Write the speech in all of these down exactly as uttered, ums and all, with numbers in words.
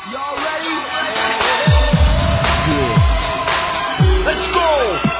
Y'all ready? Yeah. Let's go!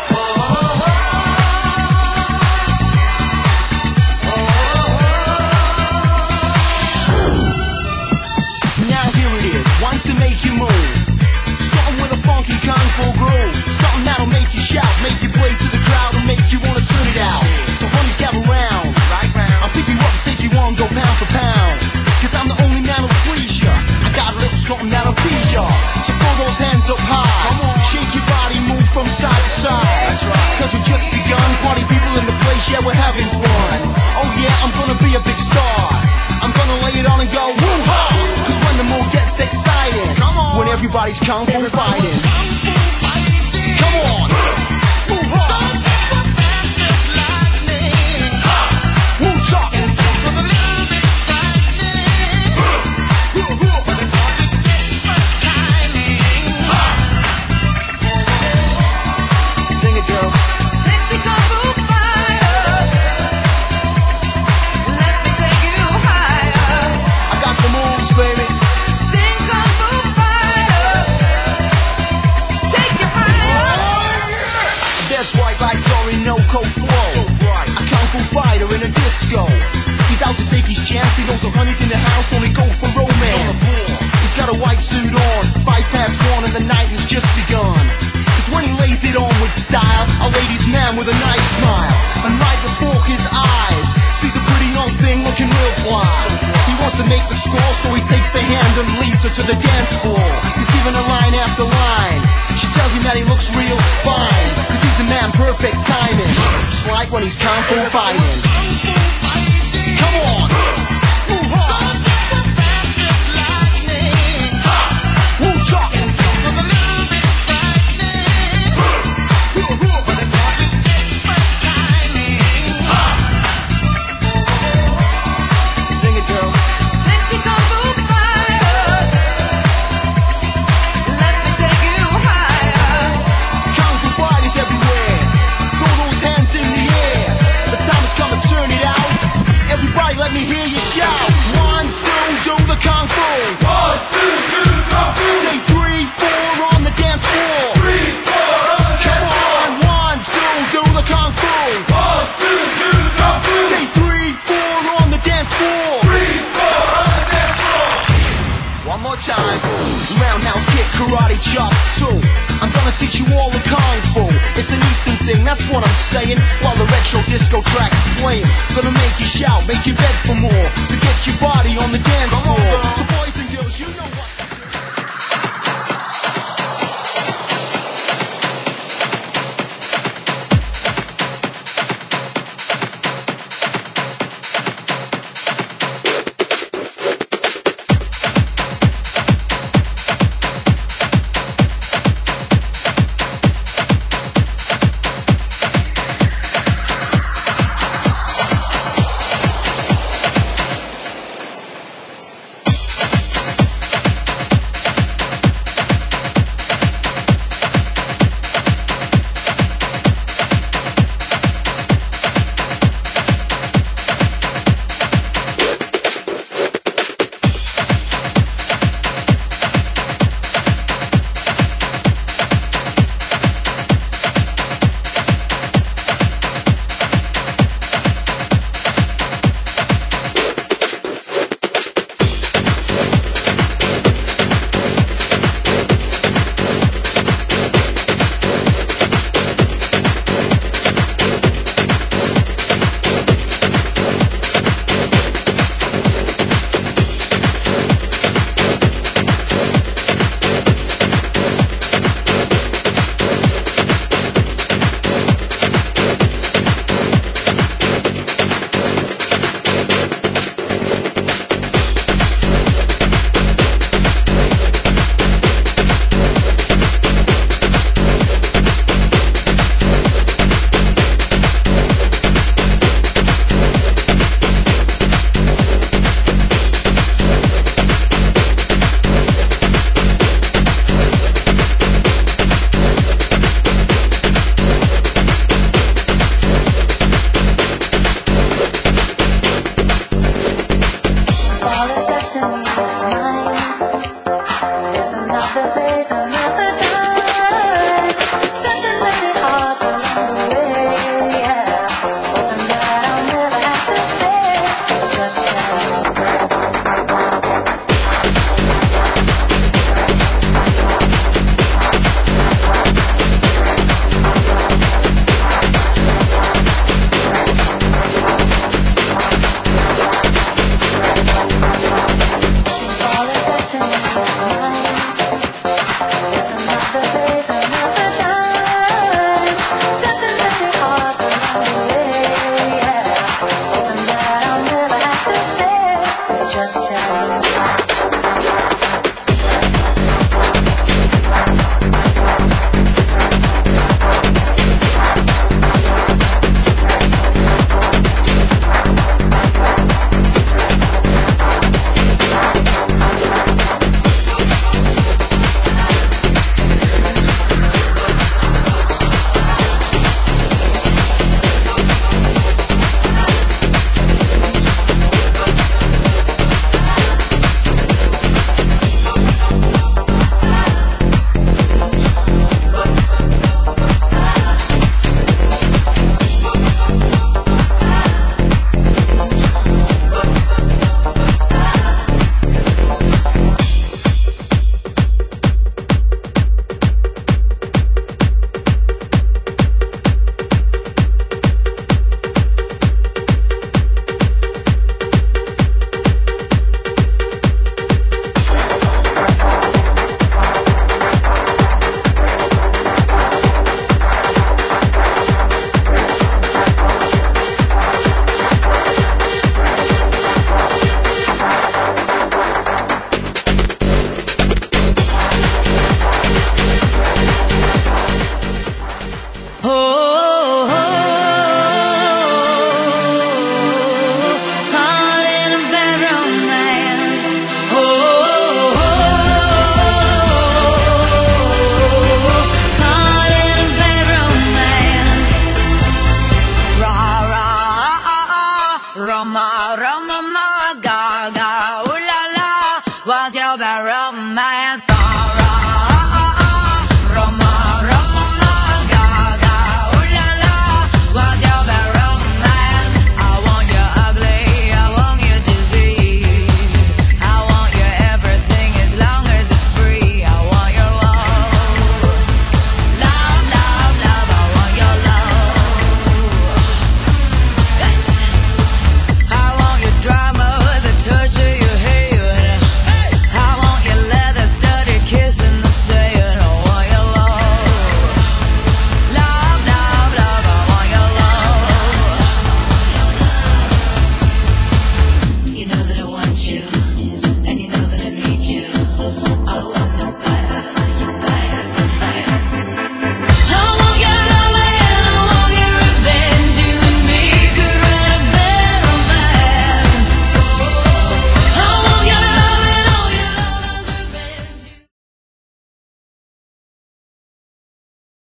Now here it is, one to make you move. Something with a funky kung fu groove. Something that'll make you shout, make you play to the crowd, and make you wanna turn it out. So honeys, gather round. I'll pick you up and take you on, go pound for pound. Cause I'm the only man who'll please ya. I got a little something that'll tease ya. So throw those hands up high. Shake your body, move from side to side. Cause we've just begun. Party people in the place, yeah, we're having fun. Oh yeah, I'm gonna be a big star. I'm gonna lay it on and go woo-ha. Cause when the mood gets exciting, when everybody's kung fu fighting. Come on! Woo-ha. Woo-cha. Sing it, girl. Sexy kung fu fighter, let me take you higher. I got the moves, baby. Sing kung fu fighter, take you higher. There's bright lights Orinoco flow. A kung fu fighter in a disco. He's out to take his chance. He knows the honey's in the house, only go for romance. He's got a white suit on, five past one, and the night has just begun. Cause when he lays it on with style, a ladies' man with a nice smile. And right before his eyes, sees a pretty young thing looking real fly. He wants to make the score, so he takes her hand and leads her to the dance floor. He's giving her line after line. She tells him that he looks real fine, cause he's the man, perfect timing. Just like when he's kung fu fighting. Come on! Woo-ha. Woo-cha. Sing it, girl. Sexy kung fu fighter, let me take you higher. Kung fu fighters everywhere. Throw those hands in the air. The time has come to turn it out. Everybody let me hear you shout. One, two, do the kung fu. One, two, do the kung fu. Say three, four on the dance floor. Three, four on the dance floor. Come on, one, two, do the kung fu. One, two, do the kung fu. Say three, four on the dance floor. Three, four on the dance floor. One more time. Roundhouse kick, karate chop, two. I'm gonna teach you all the kung fu. It's an Eastern thing, that's what I'm saying. While the retro disco track's playing, gonna make you shout, make you beg for more. So get your body on the dance floor. So boys and girls, you know